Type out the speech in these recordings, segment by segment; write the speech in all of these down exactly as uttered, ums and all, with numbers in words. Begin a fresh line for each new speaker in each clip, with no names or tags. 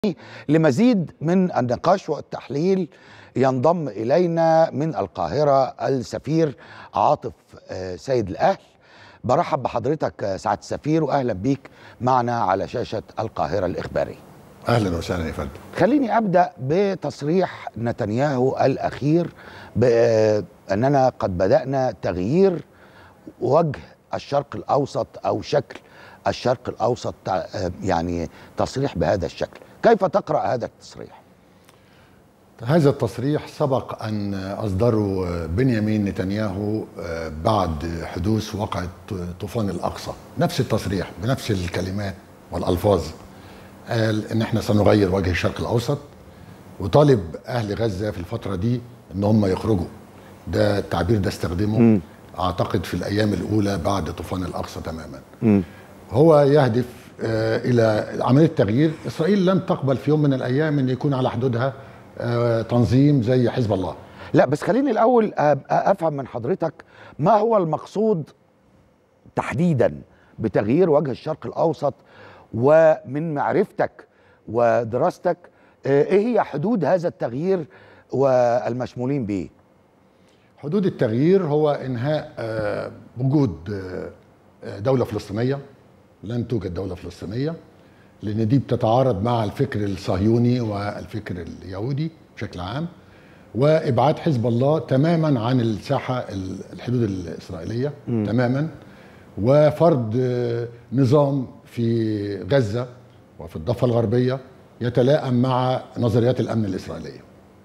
لمزيد من النقاش والتحليل ينضم إلينا من القاهرة السفير عاطف سيد الأهل. برحب بحضرتك سعادة السفير وأهلا بيك معنا على شاشة القاهرة الإخبارية.
أهلا وسهلا يا فندم.
خليني أبدأ بتصريح نتنياهو الأخير بأننا قد بدأنا تغيير وجه الشرق الأوسط أو شكل الشرق الأوسط، يعني تصريح بهذا الشكل. كيف تقرأ هذا التصريح؟
هذا التصريح سبق أن أصدره بنيامين نتنياهو بعد حدوث وقعة طوفان الأقصى. نفس التصريح بنفس الكلمات والألفاظ، قال إن احنا سنغير وجه الشرق الأوسط، وطالب أهل غزة في الفترة دي إن هم يخرجوا. ده التعبير ده استخدمه م. أعتقد في الأيام الأولى بعد طوفان الأقصى تماما. م. هو يهدف إلى عملية تغيير. إسرائيل لن تقبل في يوم من الأيام أن يكون على حدودها تنظيم زي حزب الله.
لا بس خليني الأول أفهم من حضرتك ما هو المقصود تحديدا بتغيير وجه الشرق الأوسط، ومن معرفتك ودراستك إيه هي حدود هذا التغيير والمشمولين به؟
حدود التغيير هو إنهاء وجود دولة فلسطينية. لن توجد دولة فلسطينية لأن دي بتتعارض مع الفكر الصهيوني والفكر اليهودي بشكل عام، وإبعاد حزب الله تماما عن الساحة الحدود الإسرائيلية م. تماما، وفرض نظام في غزة وفي الضفة الغربية يتلائم مع نظريات الأمن الإسرائيلية.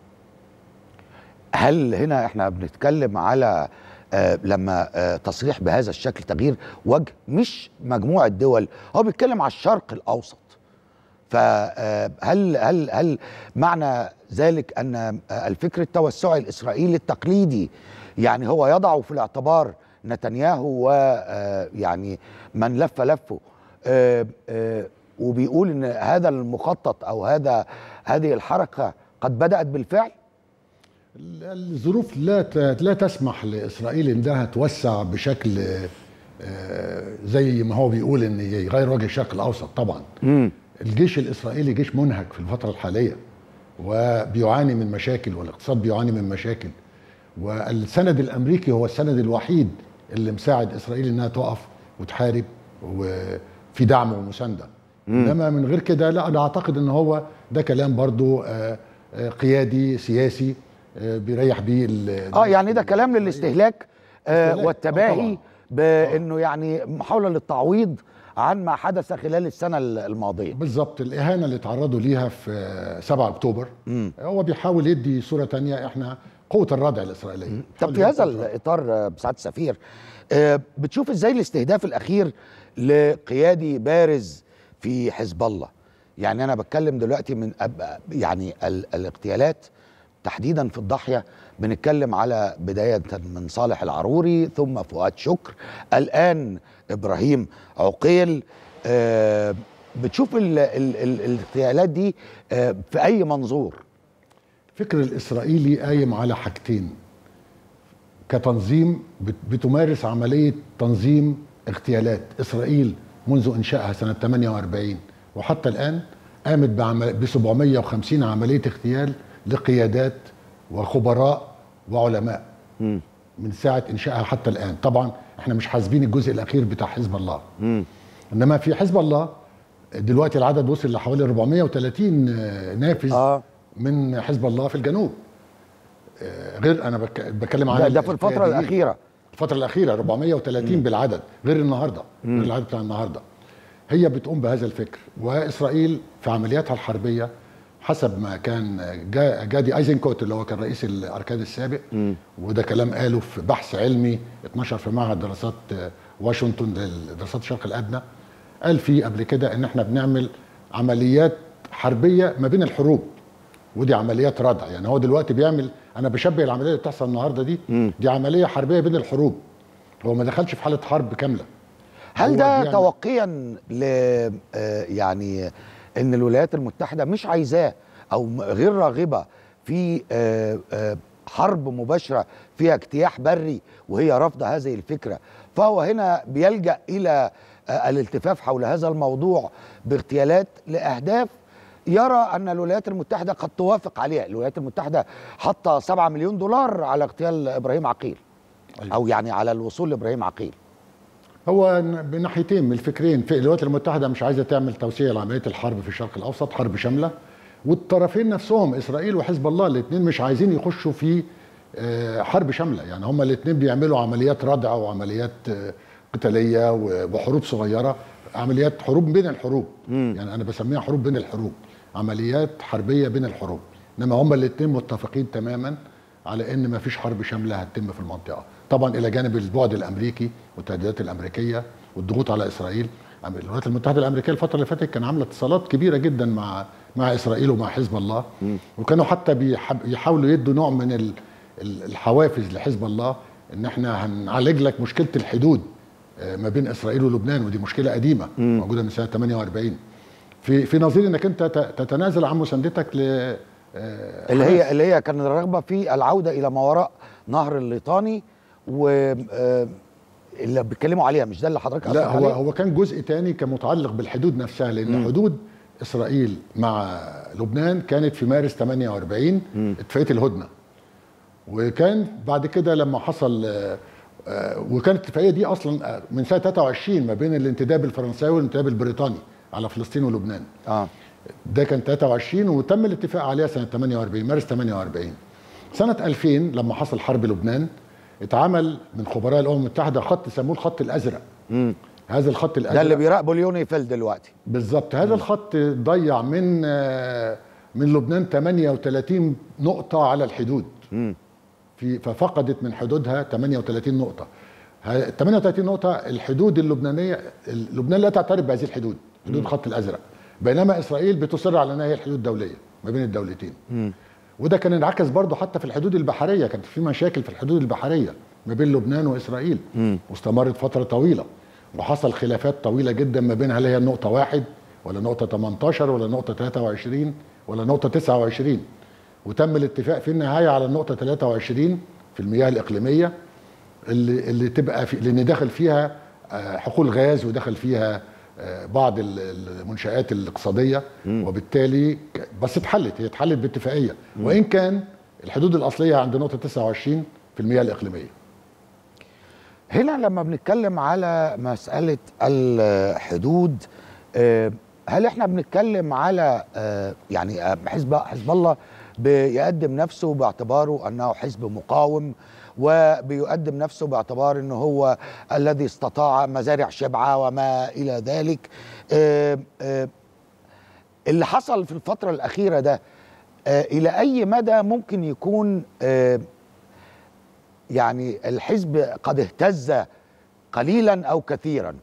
هل هنا احنا بنتكلم على آه لما آه تصريح بهذا الشكل تغيير وجه مش مجموعة دول، هو بيتكلم على الشرق الأوسط، فهل هل هل معنى ذلك أن الفكر التوسعي الإسرائيلي التقليدي يعني هو يضع في الاعتبار نتنياهو ويعني من لف لفه آه آه وبيقول ان هذا المخطط او هذا هذه الحركة قد بدأت بالفعل؟
الظروف لا لا تسمح لإسرائيل انها توسع بشكل زي ما هو بيقول ان يغير وجه الشرق الاوسط. طبعا م. الجيش الاسرائيلي جيش منهك في الفتره الحاليه وبيعاني من مشاكل، والاقتصاد بيعاني من مشاكل، والسند الامريكي هو السند الوحيد اللي مساعد اسرائيل انها تقف وتحارب وفي دعم ومسانده. انما من غير كده لا، انا اعتقد ان هو ده كلام برضو قيادي سياسي بيريح بيه
اه يعني ده كلام للاستهلاك آه والتباهي بانه يعني محاوله للتعويض عن ما حدث خلال السنه الماضيه.
بالظبط، الاهانه اللي تعرضوا ليها في سبعة اكتوبر م. هو بيحاول يدي صوره ثانيه، احنا قوه الردع الاسرائيليه.
طب في هذا الاطار بسعاده السفير، آه بتشوف ازاي الاستهداف الاخير لقيادي بارز في حزب الله؟ يعني انا بتكلم دلوقتي من يعني الاغتيالات تحديدا في الضاحية، بنتكلم على بداية من صالح العروري ثم فؤاد شكر، الآن إبراهيم عقيل. آه بتشوف ال ال ال الاغتيالات دي آه في أي منظور؟
الفكر الإسرائيلي قايم على حاجتين. كتنظيم بتمارس عملية تنظيم اغتيالات. إسرائيل منذ إنشائها سنة ثمانية وأربعين وحتى الآن قامت ب سبعمائة وخمسين عملية اغتيال لقيادات وخبراء وعلماء م. من ساعة إنشائها حتى الآن. طبعا احنا مش حاسبين الجزء الأخير بتاع حزب الله م. إنما في حزب الله دلوقتي العدد وصل لحوالي أربعمائة وثلاثين نافذ آه. من حزب الله في الجنوب. غير أنا بتكلم على
ده, ده في الفترة الأخيرة
الفترة الأخيرة أربعمائة وثلاثين م. بالعدد، غير النهاردة م. غير العدد بتاع النهاردة. هي بتقوم بهذا الفكر، وإسرائيل في عملياتها الحربية حسب ما كان جادي ايزنكوت اللي هو كان رئيس الاركان السابق م. وده كلام قاله في بحث علمي اتنشر في معهد دراسات واشنطن لدراسات الشرق الادنى، قال فيه قبل كده ان احنا بنعمل عمليات حربيه ما بين الحروب، ودي عمليات ردع. يعني هو دلوقتي بيعمل، انا بشبه العمليه اللي بتحصل النهارده دي م. دي عمليه حربيه بين الحروب، هو ما دخلش في حاله حرب كامله.
هل ده توقيا ل يعني ان الولايات المتحدة مش عايزاه او غير راغبة في حرب مباشرة فيها اجتياح بري وهي رافضة هذه الفكرة، فهو هنا بيلجأ الى الالتفاف حول هذا الموضوع باغتيالات لاهداف يرى ان الولايات المتحده قد توافق عليها. الولايات المتحده حاطه سبعة مليون دولار على اغتيال ابراهيم عقيل، او يعني على الوصول لابراهيم عقيل.
هو بناحيتين من الفكرين، في الولايات المتحده مش عايزه تعمل توسيع لعمليه الحرب في الشرق الاوسط، حرب شامله، والطرفين نفسهم اسرائيل وحزب الله الاثنين مش عايزين يخشوا في حرب شامله. يعني هما الاثنين بيعملوا عمليات ردع وعمليات قتاليه وحروب صغيره، عمليات حروب بين الحروب. مم. يعني انا بسميها حروب بين الحروب، عمليات حربيه بين الحروب. انما هما الاثنين متفقين تماما على ان ما فيش حرب شامله هتتم في المنطقه، طبعا الى جانب البعد الامريكي والتهديدات الامريكيه والضغوط على اسرائيل. الولايات المتحده الامريكيه الفتره اللي فاتت كان عامله اتصالات كبيره جدا مع مع اسرائيل ومع حزب الله. مم. وكانوا حتى بيحاولوا يدوا نوع من الحوافز لحزب الله، ان احنا هنعالج لك مشكله الحدود ما بين اسرائيل ولبنان، ودي مشكله قديمه مم. موجوده من سنه ثمانية وأربعين، في في نظير انك انت تتنازل عن مساندتك ل
اللي هي اللي هي كان الرغبه في العوده الى ما وراء نهر الليطاني، و اللي بيتكلموا عليها مش ده اللي حضرتك
لا هو عليه؟ هو كان جزء تاني كان متعلق بالحدود نفسها، لان مم. حدود اسرائيل مع لبنان كانت في مارس ثمانية وأربعين اتفاقيه الهدنه، وكان بعد كده لما حصل وكانت الاتفاقيه دي اصلا من سنه ثلاثة وعشرين ما بين الانتداب الفرنساوي والانتداب البريطاني على فلسطين ولبنان. اه ده كان ثلاثة وعشرين وتم الاتفاق عليها سنه ثمانية وأربعين مارس ثمانية وأربعين. سنه ألفين لما حصل حرب لبنان اتعمل من خبراء الامم المتحده خط سموه الخط الازرق. امم هذا الخط الازرق
ده اللي بيراقبه اليونيفيل دلوقتي
بالظبط. هذا الخط ضيع من من لبنان ثمانية وثلاثين نقطه على الحدود. امم في ففقدت من حدودها ثمانية وثلاثين نقطه. ثمانية وثلاثين نقطه الحدود اللبنانيه، لبنان لا تعترف بهذه الحدود، حدود الخط الازرق، بينما اسرائيل بتصر على انها هي الحدود الدوليه ما بين الدولتين. امم وده كان انعكس برضه حتى في الحدود البحريه، كانت في مشاكل في الحدود البحريه ما بين لبنان واسرائيل مم. واستمرت فتره طويله، وحصل خلافات طويله جدا ما بين هل هي النقطه واحد ولا نقطه ثمانية عشر ولا نقطه ثلاثة وعشرين ولا نقطه تسعة وعشرين، وتم الاتفاق في النهايه على النقطه ثلاثة وعشرين في المياه الاقليميه اللي اللي تبقى في، لان دخل فيها حقول غاز ودخل فيها بعض المنشآت الاقتصاديه. مم. وبالتالي بس اتحلت، هي اتحلت باتفاقيه، مم. وان كان الحدود الاصليه عند نقطه تسعة وعشرين في المياه الاقليميه.
هنا لما بنتكلم على مساله الحدود، هل احنا بنتكلم على يعني حزب حزب الله بيقدم نفسه باعتباره انه حزب مقاوم، وبيقدم نفسه باعتبار انه هو الذي استطاع مزارع شبعة وما الى ذلك؟ اللي حصل في الفترة الأخيرة ده الى اي مدى ممكن يكون يعني الحزب قد اهتز قليلا او كثيرا؟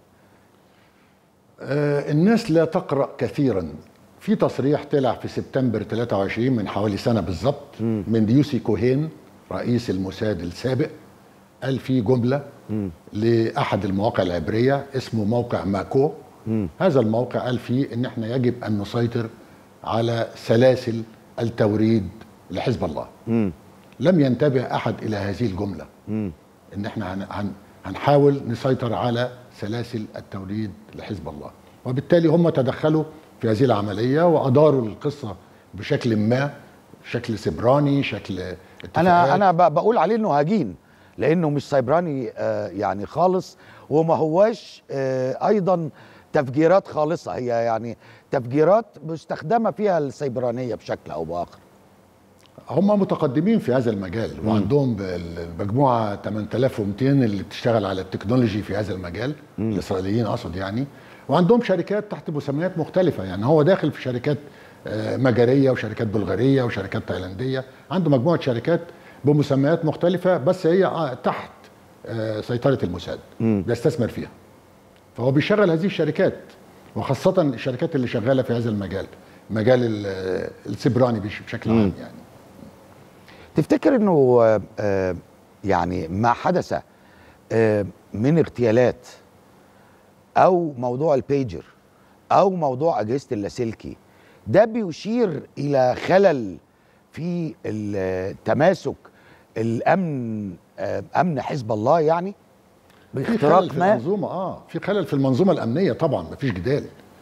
الناس لا تقرأ كثيرا. في تصريح طلع في سبتمبر ثلاثة وعشرين من حوالي سنة بالظبط من يوسي كوهين رئيس الموساد السابق، قال فيه جملة م. لأحد المواقع العبرية اسمه موقع ماكو. م. هذا الموقع قال فيه ان احنا يجب ان نسيطر على سلاسل التوريد لحزب الله. م. لم ينتبه احد الى هذه الجملة، م. ان احنا هن هن هنحاول نسيطر على سلاسل التوريد لحزب الله، وبالتالي هم تدخلوا في هذه العملية وأداروا القصة بشكل ما، شكل سيبراني، شكل اتفاقات.
أنا أنا بقول عليه إنه هجين، لأنه مش سيبراني آه يعني خالص، وما هواش آه أيضا تفجيرات خالصة، هي يعني تفجيرات مستخدمة فيها السيبرانية بشكل أو بآخر.
هم متقدمين في هذا المجال، م. وعندهم المجموعة ثمانية آلاف ومئتين اللي بتشتغل على التكنولوجي في هذا المجال، م. الإسرائيليين أقصد يعني، وعندهم شركات تحت مسميات مختلفة. يعني هو داخل في شركات مجرية وشركات بلغارية وشركات تايلاندية، عنده مجموعة شركات بمسميات مختلفة، بس هي تحت سيطرة الموساد، بيستثمر فيها. فهو بيشغل هذه الشركات، وخاصة الشركات اللي شغالة في هذا المجال، مجال السيبراني بشكل عام. يعني
تفتكر انه يعني ما حدث من اغتيالات او موضوع البيجر او موضوع اجهزه اللاسلكي ده بيشير الى خلل في التماسك الامن، امن حزب الله؟ يعني
باختراق في المنظومه اه في خلل في المنظومه الامنيه طبعا، مفيش جدال.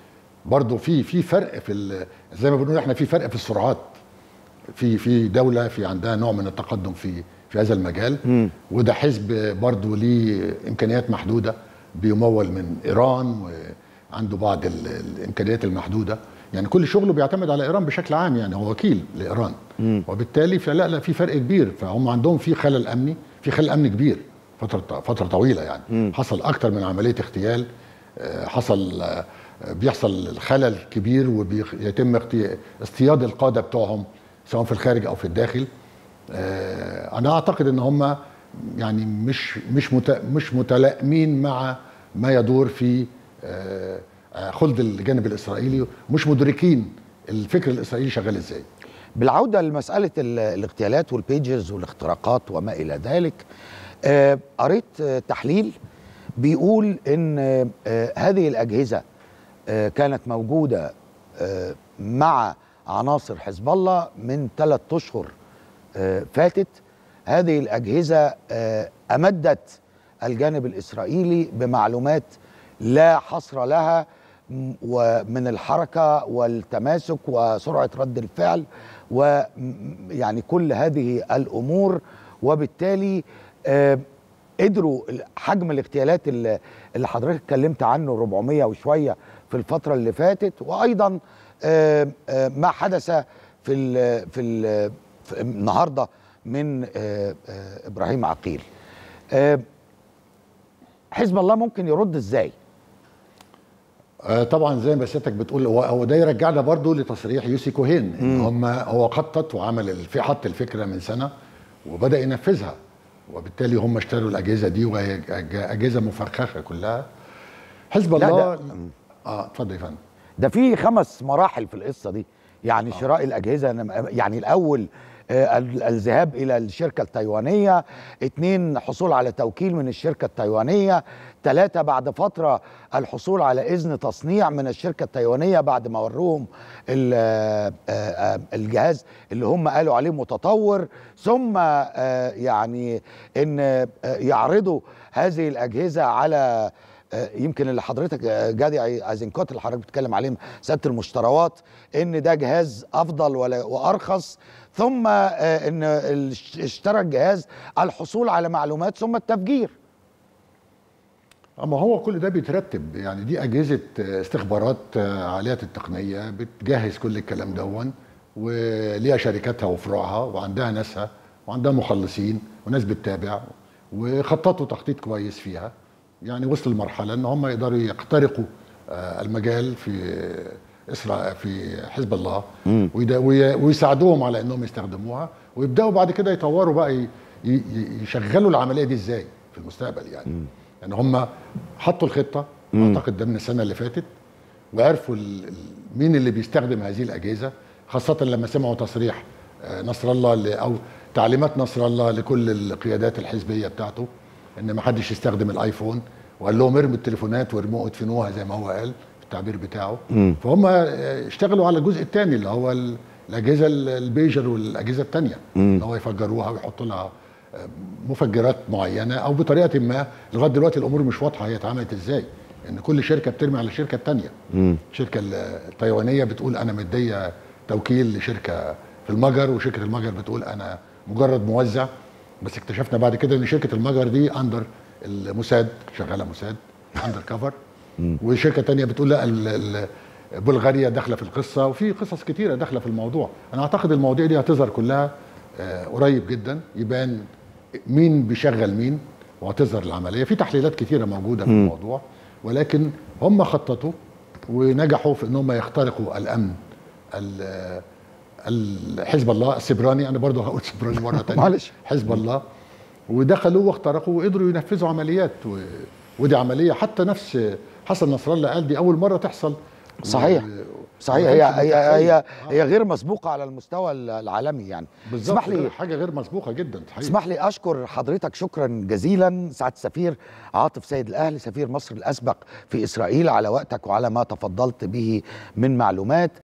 برضه في في فرق في زي ما بنقول احنا في فرق في السرعات. في في دوله في عندها نوع من التقدم في في هذا المجال، م. وده حزب برضه ليه امكانيات محدوده، بيمول من ايران وعنده بعض الامكانيات المحدوده، يعني كل شغله بيعتمد على ايران بشكل عام، يعني هو وكيل لايران، م. وبالتالي فلا لا في فرق كبير. فهم عندهم في خلل امني، في خلل امني كبير فتره فتره طويله يعني، م. حصل اكتر من عمليه اغتيال، حصل بيحصل خلل كبير وبيتم اصطياد القاده بتوعهم سواء في الخارج او في الداخل. انا اعتقد ان هم يعني مش مش مش متلائمين مع ما يدور في خلد الجانب الاسرائيلي، ومش مدركين الفكر الاسرائيلي شغال ازاي.
بالعوده لمساله الاغتيالات والبيجز والاختراقات وما الى ذلك، قريت تحليل بيقول ان هذه الاجهزه كانت موجوده مع عناصر حزب الله من ثلاث اشهر فاتت. هذه الاجهزه امدت الجانب الاسرائيلي بمعلومات لا حصر لها ومن الحركه والتماسك وسرعه رد الفعل ويعني كل هذه الامور، وبالتالي قدروا حجم الاغتيالات اللي حضرتك اتكلمت عنه أربعمية وشويه في الفتره اللي فاتت، وايضا ما حدث في ال في, ال في النهارده من ابراهيم عقيل. حزب الله ممكن يرد ازاي؟
طبعا زي ما سيادتك بتقول، هو ده يرجعنا برضو لتصريح يوسي كوهين، ان هم هو خطط وعمل في حط الفكره من سنه وبدا ينفذها، وبالتالي هم اشتروا الاجهزه دي وهي اجهزه مفخخه كلها. حزب الله اه اتفضل يا فندم.
ده في خمس مراحل في القصه دي، يعني آه. شراء الاجهزه، يعني الاول آه الذهاب الى الشركه التايوانيه، اثنين حصول على توكيل من الشركه التايوانيه، ثلاثه بعد فتره الحصول على اذن تصنيع من الشركه التايوانيه بعد ما وروهم آه آه الجهاز اللي هم قالوا عليه متطور، ثم آه يعني ان آه يعرضوا هذه الاجهزه على يمكن اللي حضرتك جادي ايزنكوت اللي حضرتك بتتكلم عليه سياده المشتريات، ان ده جهاز افضل وارخص، ثم ان اشترى الجهاز الحصول على معلومات ثم التفجير.
اما هو كل ده بيترتب، يعني دي اجهزه استخبارات عاليه التقنيه بتجهز كل الكلام دون، وليها شركاتها وفروعها وعندها ناسها وعندها مخلصين وناس بتتابع، وخططوا تخطيط كويس فيها، يعني وصلوا لمرحله ان هم يقدروا يخترقوا المجال في اسرائيل في حزب الله ويساعدوهم على انهم يستخدموها، ويبداوا بعد كده يطوروا بقى يشغلوا العمليه دي ازاي في المستقبل. يعني م. يعني هم حطوا الخطه م. اعتقد ده من السنه اللي فاتت، وعرفوا مين اللي بيستخدم هذه الاجهزه، خاصه لما سمعوا تصريح نصر الله او تعليمات نصر الله لكل القيادات الحزبيه بتاعته ان ما حدش يستخدم الايفون، وقال لهم ارموا التليفونات وارموا ادفنوها زي ما هو قال في التعبير بتاعه. م. فهم اشتغلوا على الجزء الثاني اللي هو الاجهزه البيجر والاجهزه الثانيه، ان هو يفجروها ويحطوا لها مفجرات معينه او بطريقه ما. لغايه دلوقتي الامور مش واضحه هي اتعملت ازاي، ان كل شركه بترمي على الشركه الثانيه. الشركه التايوانيه بتقول انا مديه توكيل لشركه في المجر، وشركه المجر بتقول انا مجرد موزع، بس اكتشفنا بعد كده ان شركه المجر دي اندر الموساد، شغاله موساد اندر كفر، وشركه تانية بتقول لا بلغاريا داخله في القصه، وفي قصص كتيره داخله في الموضوع. انا اعتقد المواضيع دي هتظهر كلها قريب جدا، يبان مين بيشغل مين وهتظهر العمليه. في تحليلات كتيره موجوده في الموضوع، ولكن هم خططوا ونجحوا في ان هم يخترقوا الامن حزب الله السبراني، انا برضه هقول سبراني مره ثانيه معلش، حزب الله، ودخلوا واخترقوا وقدروا ينفذوا عمليات و... ودي عمليه حتى نفس حسن نصر الله قال دي اول مره تحصل.
صحيح و... صحيح هي هي هي, آه. هي غير مسبوقه على المستوى العالمي يعني.
بالظبط، لي حاجه غير مسبوقه جدا.
اسمح لي اشكر حضرتك شكرا جزيلا سعاده السفير عاطف سيد الاهلي سفير مصر الاسبق في اسرائيل على وقتك وعلى ما تفضلت به من معلومات.